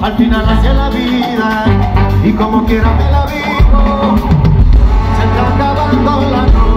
al final hacia la vida y como quiera me la vivo, se está acabando la noche.